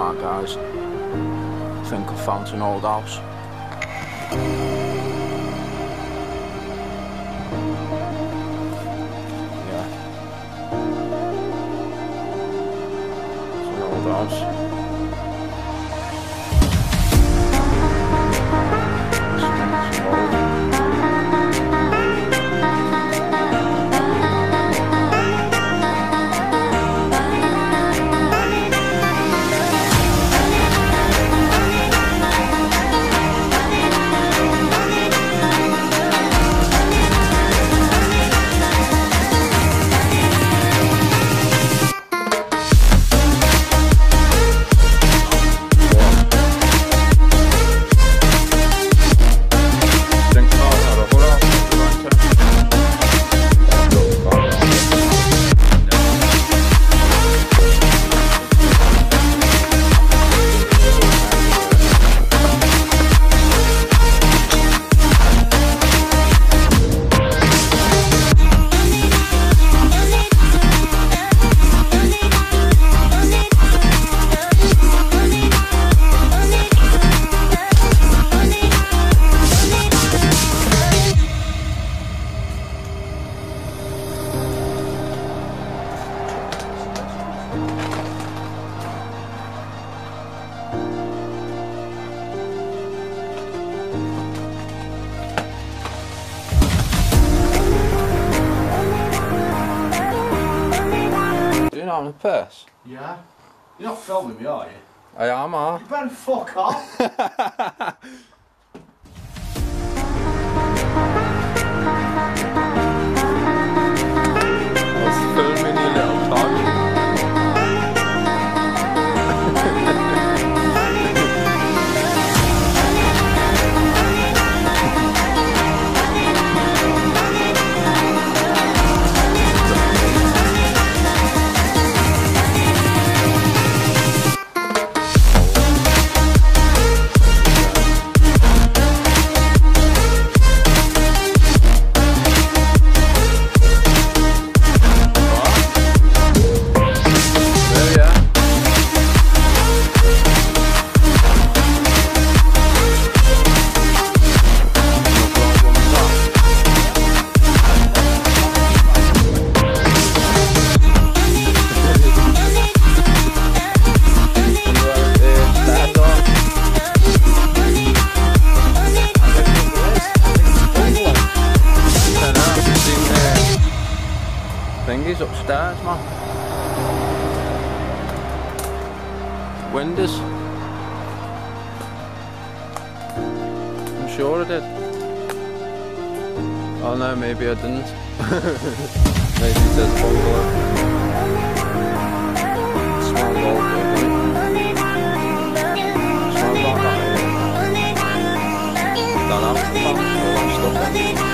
Right guys, I think I found an old house. Yeah. It's an old house. On a purse? Yeah. You're not filming me, are you? I am, You better fuck off. I was filming you little dog. Thingy's upstairs, man. Windows. I'm sure I did. Oh no, maybe I didn't. Maybe it says bungalow. It smells old, doesn't it? It smells like that. That house, all that stuff in.